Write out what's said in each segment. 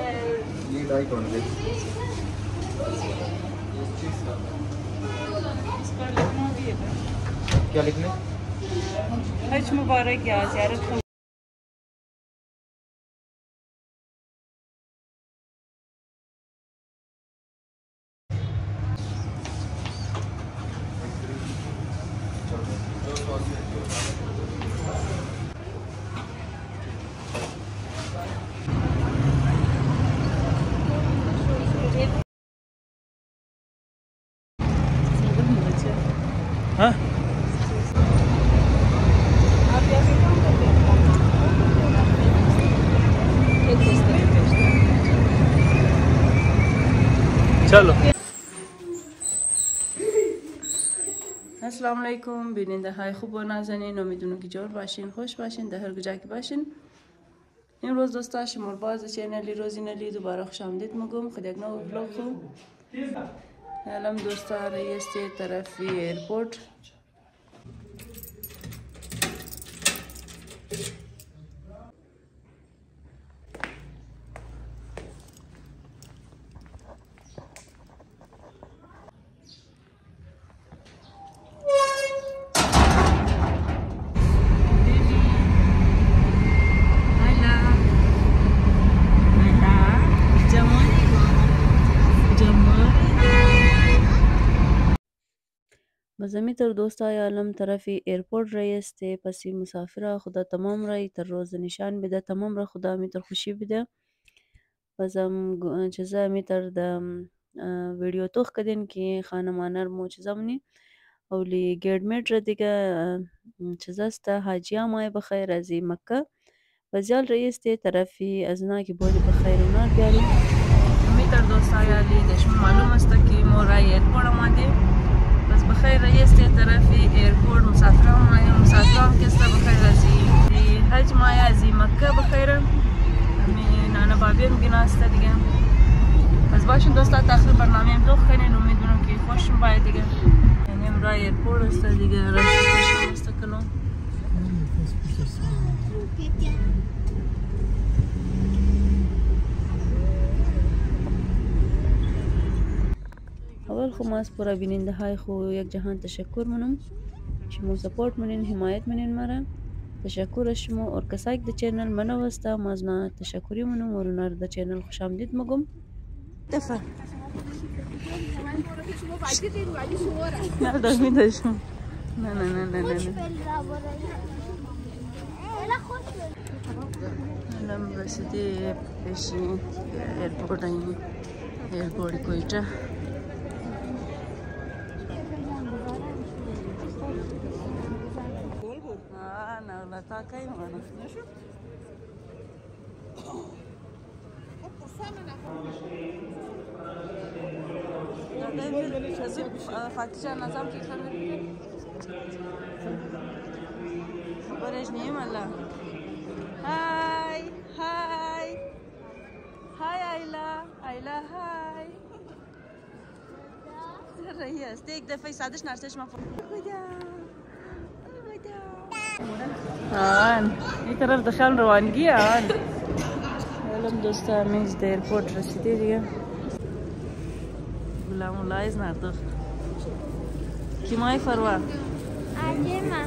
ये 2.5 कौन दे? इस पर लिखना भी है। क्या लिखने? हज मुबारक या ज़ियारत। हाँ? चलो। अस्सलाम वालेकुम بیننده های خوب و نازنین، امیدونم که جور باشین، خوش باشین، در هر کجا که باشین. امروز دوستا شمار باز چینلی روزینلی دوباره خوش آمدید میگم خود یک نو ویلوگ خو. الان دوستا رئیس طرفی ایرپورت. بزمی تر دوستا عالم طرفی ایرپورت رئیس ته پسی مسافر خدا تمام رای تر روز نشان بده تمام را خدا می تر خوشی بده. بازم چیزا می تر د ویدیو توخ کدین که خانمانر مو چیزامنی اولی گیرمت را دیگه چیزاست حاجیا مای بخیر از مکه وزیال رئیس ته طرفی از نا که بودی بخیر اونا بیاری می تر دوستا یالی دشم معلوم است که مو رای ایرپورت آمده بس بخیر رئیس ته طرفی ایرپورت مسافران کسته بخیر ازی حج مای ازی مکه بخیر می نانا بابی میگن است دیگه بس باشین دوستا تاخیر برنامه ام توخ کنین امیدوارم که خوشم باید دیگه یعنی امرای ایرپورت است دیگه راشد خوشم است کلون اول خو ما از پورا بیننده های خو یک جهان تشکر منم شما سپورت منین حمایت منین مرا تشکر شما اور کسایی د چینل منو واستا مازنا تشکری منم ورنر د چینل خوش آمدید مگم دفع نه داشمی داشم نه نه نه نه نه الان رسیده پیشی ایرپورت این ایرپورت کویتا نه تا کای مانا فاتحه نظام کی خبر خبرش نیم الله های های های ایلا های رهی است یک دفعه سادش نرسش ما این طرف دخل روانگی الان دوستا میز د ایرپورت رسیده دیگه غلام لایز نردخ کیمای فروا عجیمه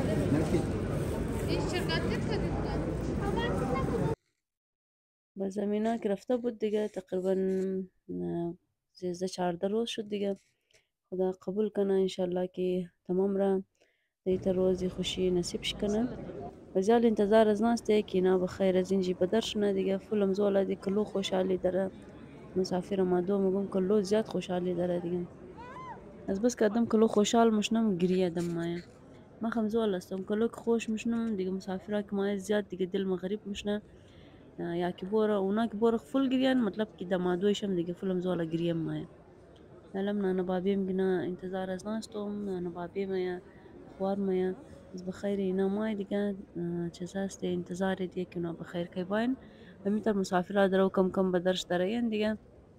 با زمینا که رفته بود دیگه تقریبا 13-14 روز شد دیگه خدا قبول کنه انشالله که تمام را دیتا روزی خوشی نصیبش کنه وزیال انتظار از ناسته که اینا بخیر از اینجی بدرشونه دیگه فلم زولا دی کلو خوشحالی داره مسافر ما دو مگم کلو زیاد خوشحالی داره دیگه از بس که ادم کلو خوشحال مشنم گریه دم مایا ما خمزول استم کلو که خوش مشنم دیگه مسافرها که مایا زیاد دیگه دل مغریب مشنه یا که بورا اونا که بورا فل گریان مطلب که دمادویشم دیگه فلم زولا گریه مایا علم نانا بابیم گنا انتظار از ناستم نانا بابیم یا خوار مایا از بخیر اینا مای دیگه چیزاست انتظار دیگه که اونا بخیر که باین همیتر مسافرها درو کم کم بدرش دارین دیگه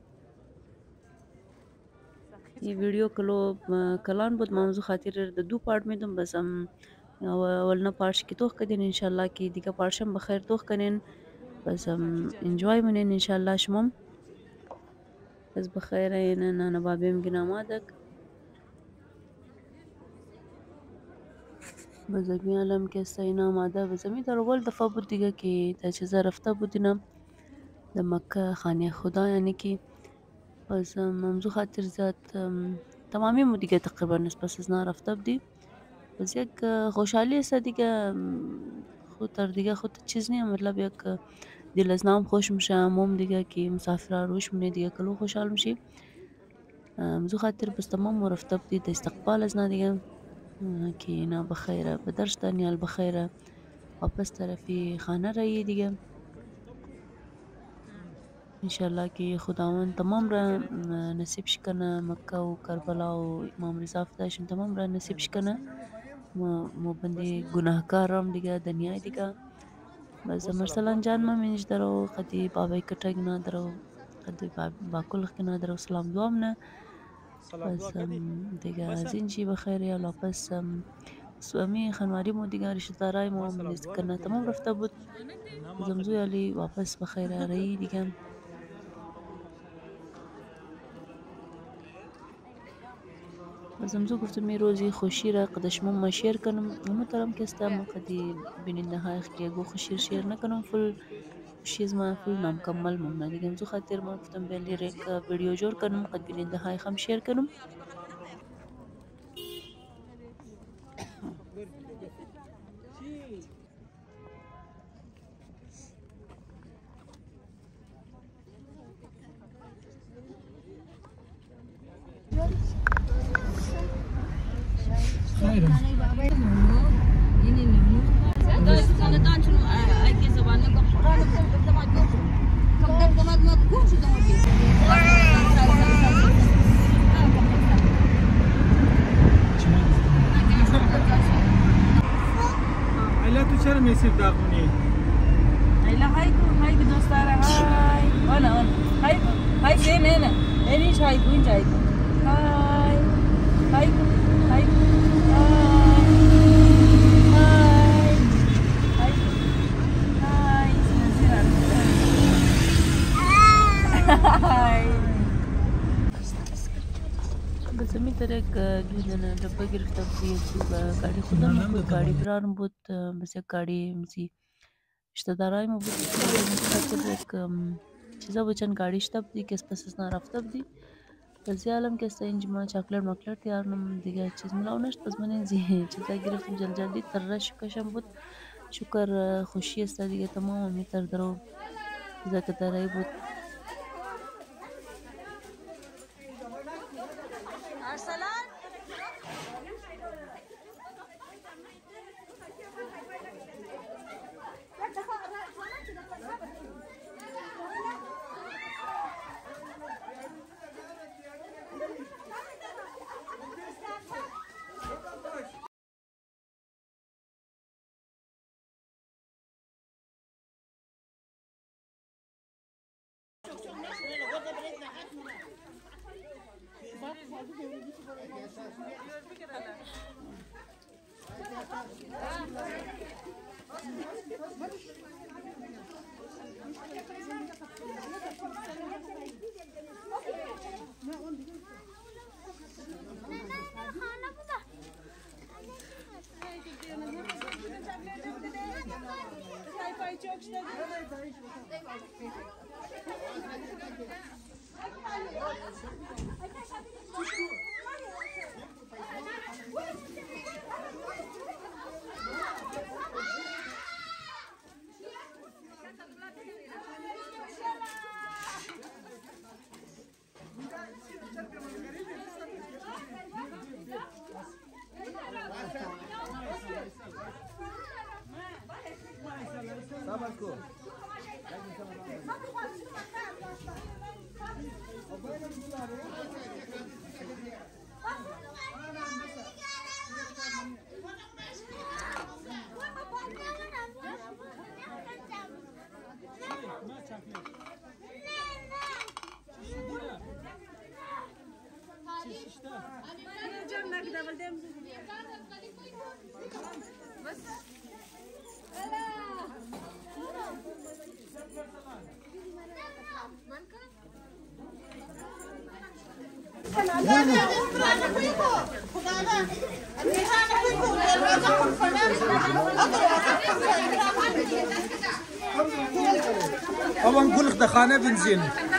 این ویدیو کلان بود موضوع خاطر د دو پارت میدم بس اولنا پارش کی توخ کدین انشالله کی دیگه پارشم بخیر توخ کنین بس انجوای منين ان شاء الله شمم بس بخير انا بابيم جنامادك بزمی علم که سینا ماده بزمی در اول دفعه بود دیگه که تا چیزا رفته بودینم در مکه خانه خدا یعنی که بس ممزو خاطر زیاد تمامی مو دیگه تقریبا بس از رفته بودی بس یک خوشحالی است دیگه خود تر دیگه خود چیز نیه مطلب یک دل از نام خوش میشه موم دیگه که مسافر روش منه دیگه کلو خوشحال میشی مزو خاطر بس تمام رفته بودی در استقبال از دیگه که اینا بخیره بدرش دانیال بخیره واپس طرفی خانه رایی دیگه انشالله که خداوند تمام را نصیب شکنه مکه و کربلا و امام رضا فدایشون تمام را نصیب شکنه مو بندی گناهکارم دیگه دنیای دیگه بس مرسلان جان ما منش درو قدی بابای کتگ نه درو قدی باکل نه درو سلام دوام نه بس دیگه از این چی بخیر یا واپس سوامی خانواری مو دیگه رشته دارای مو منیز کنه تمام رفته بود زمزوی علی واپس بخیر رایی دیگه زمزو گفتم می روزی خوشی را قدش ما شیر کنم اما ترم که استم قدی بیننده های خیلی گو خوشی شیر نکنم فل خوشی از ما فل نامکمل ممنا دیگه زمزو خاطر ما گفتم بیلی ریک ویدیو جور کنم قد بیننده های خم شیر کنم تو چرا میسیب داغونی؟ ایلا هایکو دوستاره های اولا های چه نه اینیش هایکو اینجا هایکو های هایکو های بس می طرق جوزنا डब्बा گرفته بود गाड़ी خودم بود गाड़ी برارم بود بس یک गाड़ी مسی رشته دارای ما بود خاطر یک چیزا بچن गाड़ी شته بودی که پس از رفته بودی بس عالم که است اینجا ما چاکلت ماکلت تیارنم دیگه چیز ملاو نشد بس من زی چیزا گرفتم جلدی ترش کشم بود شکر خوشی است دیگه تمام می تر درو چیزا که دارای بود Sabar ko. بابا نقول لك دخانه بنزين.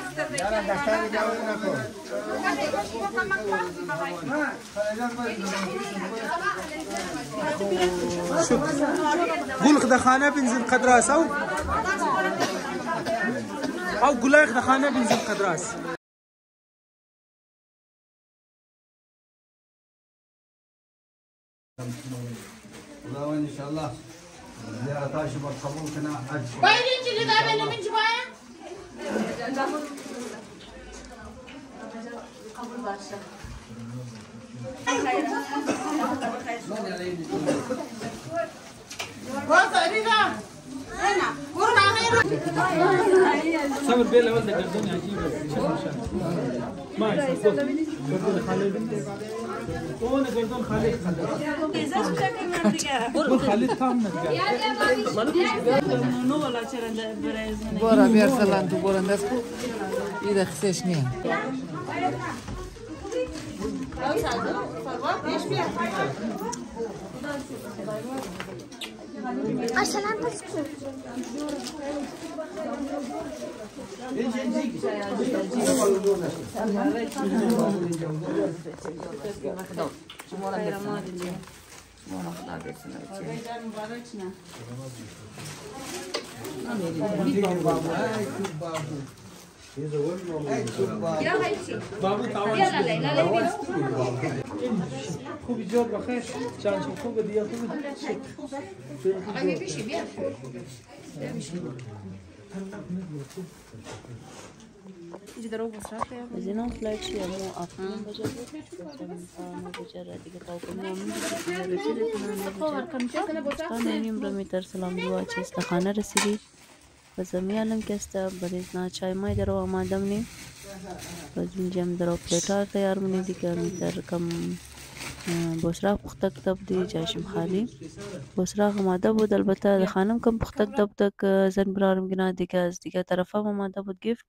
شوف قول لك دخانه بنزين قدراس او قول لك دخانه بنزين قدراس. والله وين ان شاء الله زيارة طاشب القبول كنا عجب. بايرين اللي قابلنا من جوايا صبر بيلا ولد قردون عجيبه. ما قردون خالد وانا قردون خالد خالد تام Bora Bersalan tu bora ndasku ida khseshni. عشان تسكت بابو تعاون يلا ليلى خوب جور بخير شان شو خوب دي خوب از اینا فلایت شي مو افغان بجد مو بجد دیگه تا کنم نیم رو میتر سلام دعا چه استخانه رسیدی و زمیالم که است بریزنا چای مای درو آمادم نیم و زنجم درو پلیتار تیار منی دیگه میتر کم بوسراغ پختک دب دی جایشم خالی بوسراغ آماده بود البته د خانم کم پختک دب دک زن برارم گنا دیگه از دیگه طرفم آماده بود گیفت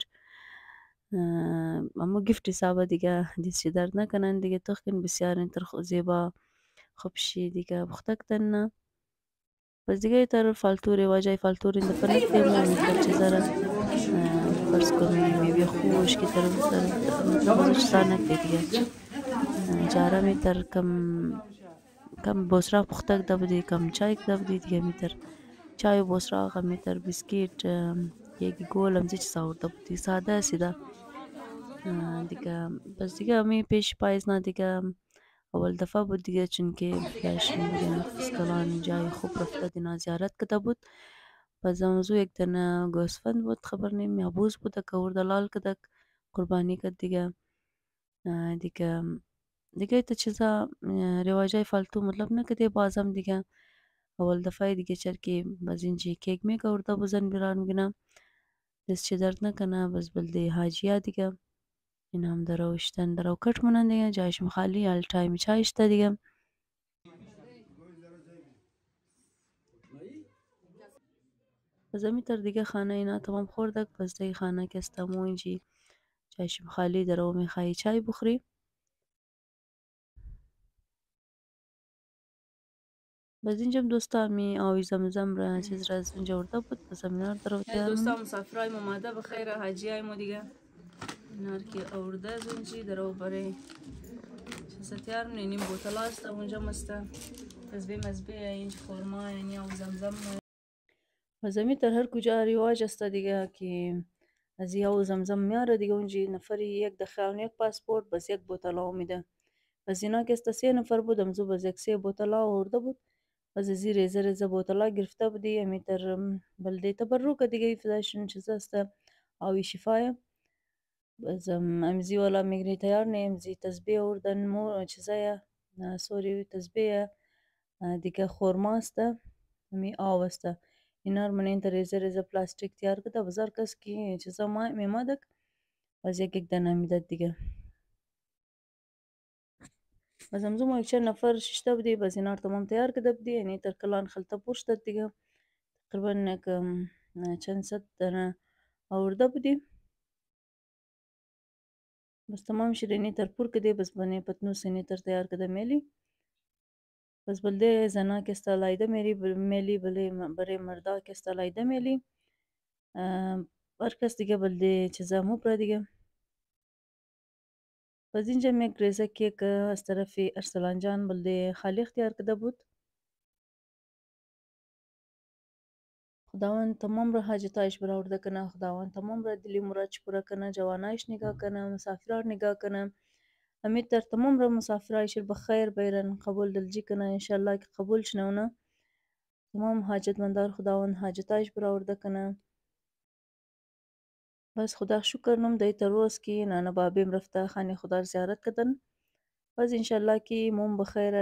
اما گیفت حسابه دیگه دیسی درد نکنن دیگه تخکن بسیار انتر زیبا خوب شی دیگه پختکتن بس دیگه تر فالتوری واجای فالتوری این دفعه نکتیم میتر چیزاره فرس کنی میوی خوش که تر بزرش سانک دیگه جاره میتر کم بوسراغ پختک دب دی کم چای دب دی دیگه میتر چای و بوسراغ میتر بیسکیت یکی گول هم زیچ ساور دب دی ساده سیده دیگه بس دیگه همی پیش پایز نه دیگه اول دفعه بود دیگه چون که فلاش دیگه اسکلان جای خوب رفته دینا زیارت کده بود پس موضوع یک دنه گوسفند بود خبر نیم یا بوز بود که دلال کدک قربانی کد دیگه دیگه تا چیزا رواجای فالتو مطلب نه کده بازم دیگه اول دفعه دیگه چر که بزینجی کیک می کورده بزن بیران میگنم دست چه درد نکنه بس بلده حاجیا دیگه این هم درو اشتن درو کٹ منن دیگه جایشم خالی all time چای اشته دیگه پس امی تر دیگه خانه اینا تمام خوردک پس دیگه خانه که استمو اینجی جایشم خالی درو میخوایی چای بخوری بس اینجام دوستا می آوی زمزم را چیز را از اینجا ورده بود پس امینار درو تیار دوستا مسافرای ماماده بخیر حاجیای ما دیگه نار که آورده زنجی درو برای چیزا تیار منیم بوتلا است اونجا مسته مزبه اینج خورما یعنی او زمزم پس امی تر هر کجا رواج است دیگه که از یه زمزم میاره دیگه اونجی نفری یک دخیان یک پاسپورت بس یک بوتلا میده پس اینا که است 3 نفر بود امزو بس یک 3 بوتلا آورده بود پس زیر زیر بوتلا گرفته بودی امی تر بلده تبرک دیگه فداشون چیز است آوی شفایه بس امزی والا میگری تیار نه امزی تسبیح آوردن مو چیزای سوری تسبیح دیگه خورما است می آب است اینا رو من این تر پلاستیک تیار کرده بازار کس کی چیزا ما میمادک باز یک دانه میداد دیگه بس امزو ما یک نفر ششته بودی بس اینا رو تمام تیار کرده بودی یعنی تر کلان خلطه پوش داد دیگه تقریبا چند صد دانه آورده بودی بس تمام شیرینی تر پر کده بس بنه पतनूस سینی تر तैयार कदा मेली بس بلده زنا که استالایده میلی بله برای مردا که استالایده میلی هر کس دیگه بلده چیزا مو پر دیگه پس اینجا یک ریزه کیک از طرف ارسلان جان بلده خالی اختیار کده بود خداوند تمام را حاجتایش برآورده کنه خداوند تمام را دلی مرادش پورا کنه جوانایش نگاه کنه مسافرار نگاه کنه امید در تمام را مسافرایش بخیر بیرن قبول دلجی کنه انشالله که قبول شنونه تمام حاجتمندار خداوند حاجتایش برآورده کنه بس خدا شکر نم دیتا روز کی نانا بابیم رفته خانه خدا رو زیارت کردن بس انشالله کی موم بخیره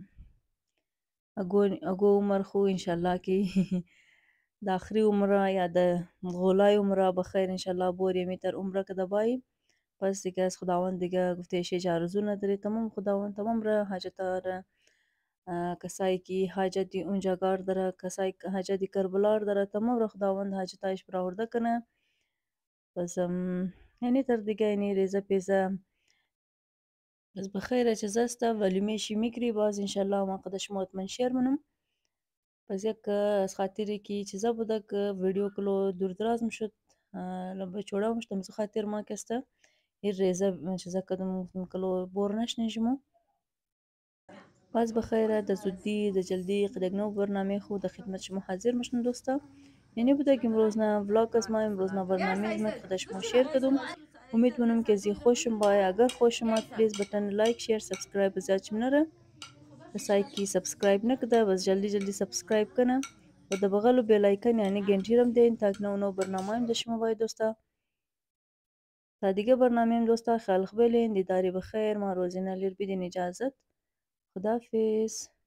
اگو عمر خو انشالله کی د آخری عمره یا د غولای عمره بخیر انشالله بور یمی تر عمره که دبایی پس دیگه از خداوند دیگه گفتهش آرزو نداره تمام خداوند تمام را حاجتا را کسایی که حاجت دی اونجا گار داره کسایی که حاجت دی کربلار داره تمام را خداوند حاجتایش برآورده کنه بس یعنی تر دیگه یعنی ریزه پیزه بس بخیر چه زسته ولی میشی میکری باز انشالله ما قدش مطمئن شیر منم پس یک از خاطری که چیزا بوده که ویدیو کلو دور دراز میشد لبه چوڑا مشتم از خاطر ما کسته این ریزه چیزا کدوم کلو بور نشنیجمو باز بخیره د زودی د جلدی قدگنو برنامه خود در خدمت شما حاضر میشم دوستا یعنی بوده که امروزنا ولاگ از ما امروزنا برنامه از ما خودش ما شیر کدوم امید منم که زی خوشم بای اگر خوشم آمد پلیز بتن لایک شیر سبسکرایب زیادش منره کسایی که سبسکرایب نکرده بس جلدی جلدی سبسکرایب کنه و د بغل بیل آیکن یعنی گنٹی رم دین تاکه نو برنامه هم د شما باید دوستا تا دیگه برنامه هم دوستا خلق بلین دیداری بخیر ما روزینه لیر بیدین اجازت خدافیز